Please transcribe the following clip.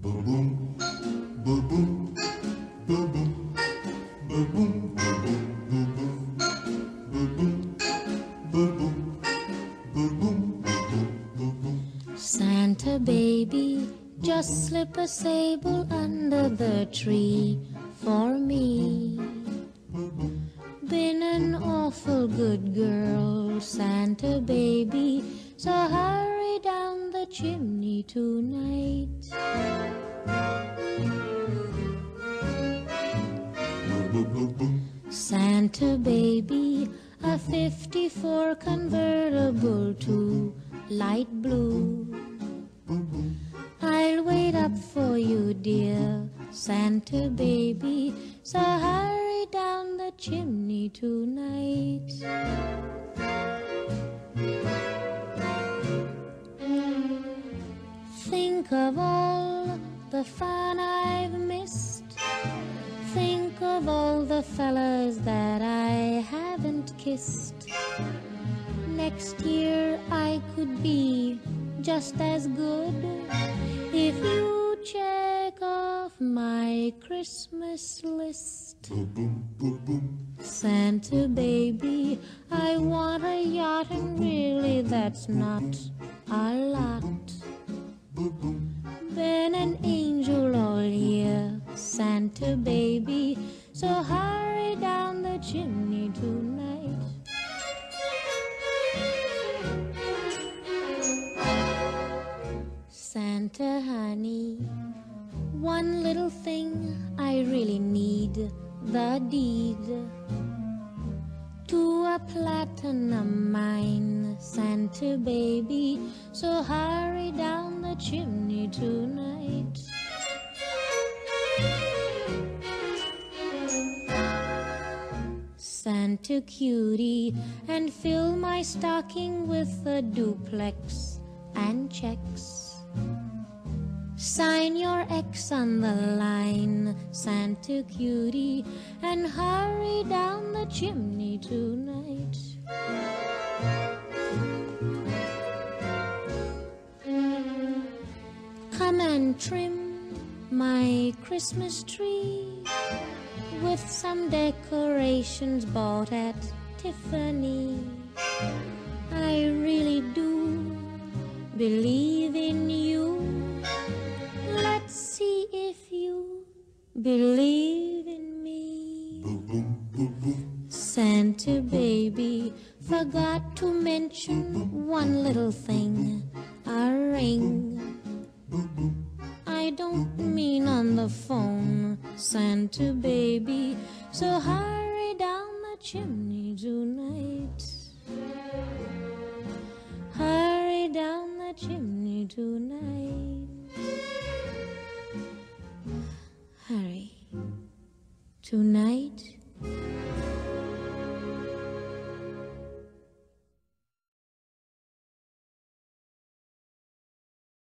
Boom boom, boom boom, boom boom, boom boom, boom boom, boom boom, boom boom, boom boom, boom boom. Santa baby, just slip a sable under the tree for me. Been an awful good girl, Santa baby, so hurry down the chimney tonight. Santa baby, a 54 convertible to light blue. I'll wait up for you, dear Santa baby, so hurry down the chimney tonight. Think of all the fun I've missed. Think of all the fellas that I haven't kissed. Next year I could be just as good if you check off my Christmas list. Santa baby, I want a yacht, and really that's not a lot. Been an angel all year, Santa baby, so hurry down the chimney tonight. Santa honey, one little thing I really need, the deed to a platinum mine, Santa baby, so hurry down the chimney tonight. Santa cutie, and fill my stocking with a duplex and checks. Sign your X on the line, Santa cutie, and hurry down the chimney tonight. Come and trim my Christmas tree with some decorations bought at Tiffany. I really do believe in you. Let's see if you believe in me. Santa baby, forgot to mention one little thing, a ring. I don't mean on the phone, Santa baby, so hurry down the chimney tonight. Hurry down the chimney tonight. Hurry tonight.